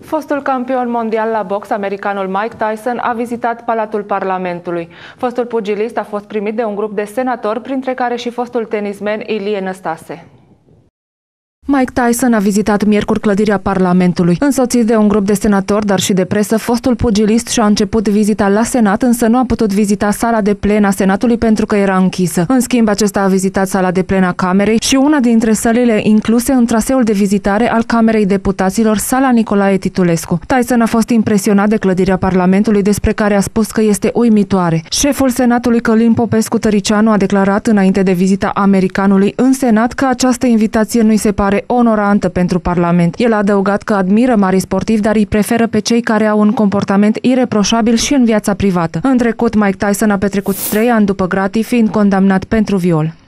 Fostul campion mondial la box, americanul Mike Tyson, a vizitat Palatul Parlamentului. Fostul pugilist a fost primit de un grup de senatori, printre care și fostul tenismen Ilie Năstase. Mike Tyson a vizitat miercuri clădirea Parlamentului. Însoțit de un grup de senatori, dar și de presă, fostul pugilist și-a început vizita la Senat, însă nu a putut vizita sala de plen a Senatului pentru că era închisă. În schimb, acesta a vizitat sala de plen a Camerei și una dintre sălile incluse în traseul de vizitare al Camerei Deputaților, sala Nicolae Titulescu. Tyson a fost impresionat de clădirea Parlamentului, despre care a spus că este uimitoare. Șeful Senatului Călin Popescu Tăricianu a declarat înainte de vizita americanului în Senat că această invitație nu-i se pare onorantă pentru Parlament. El a adăugat că admiră mari sportivi, dar îi preferă pe cei care au un comportament ireproșabil și în viața privată. În trecut, Mike Tyson a petrecut 3 ani după gratii, fiind condamnat pentru viol.